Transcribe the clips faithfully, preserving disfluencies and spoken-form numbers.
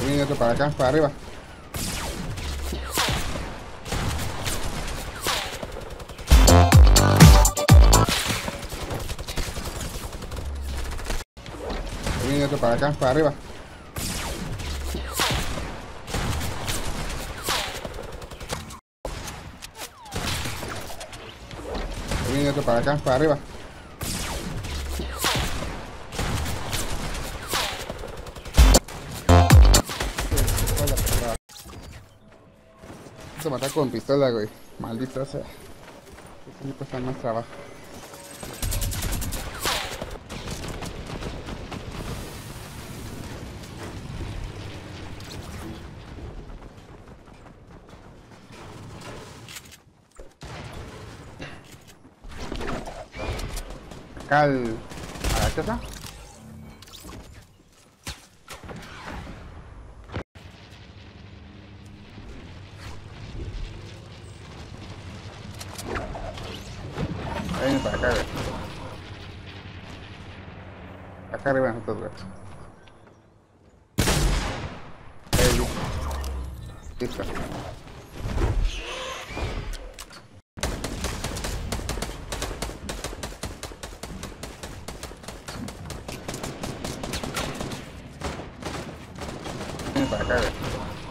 Viene otro para acá, para arriba. Viene otro para acá, para arriba. Viene otro para acá, para arriba. Se mata con pistola, güey. Maldito sea. Eso me cuesta más trabajo. Acá al... a la casa. Ahí viene para acá, güey. Acá arriba de nosotros, güey. Ahí, listo. Viene para acá, güey.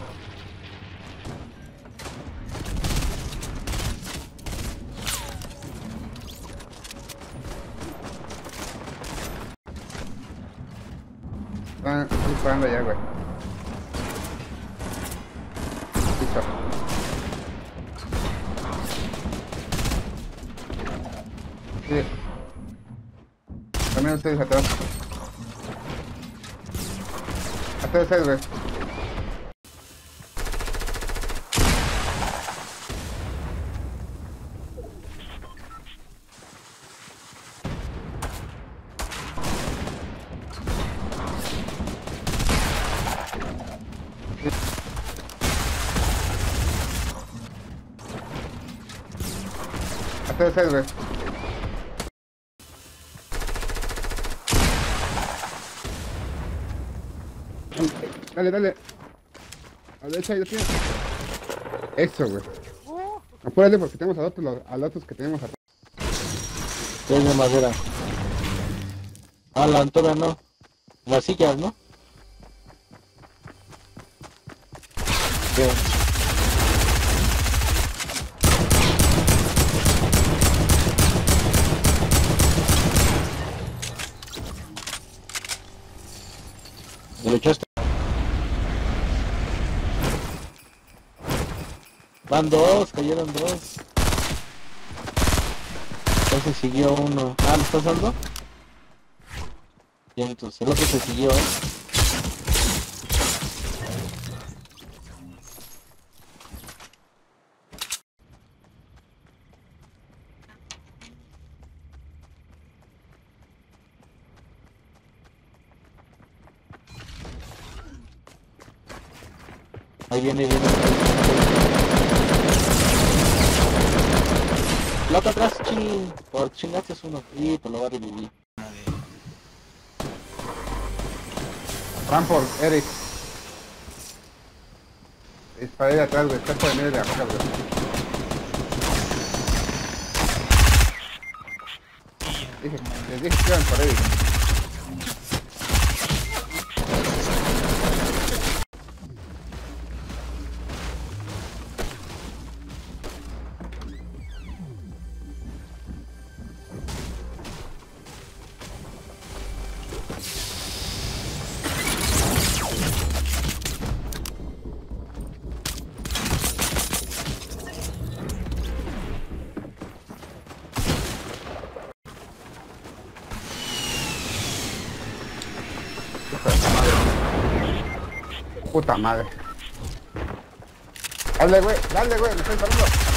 Están disparando allá, güey. Listo. Sí. También ustedes atrás. Atrás ustedes, güey. Atrás ustedes, güey. Dale, dale. A la derecha ahí lo tienes. Eso, güey. Apúrate porque tenemos a otros, a los otros que tenemos atrás. Tiene madera. Ah, la altura no. Las sillas, ¿no? Sí. ¿Le echaste? Van dos, cayeron dos. Entonces siguió uno. Ah, ¿lo estás dando? Y entonces el otro se siguió. Ahí viene, viene. La otra atrás, ching. Por chingaste es uno. Y te lo va a revivir. Rampor, Eric. Disparé de atrás, güey. Estás por el medio de la roca, güey. Dije, les dije que iban por Eric. Puta madre. Dale, güey, dale, güey, me estoy parando.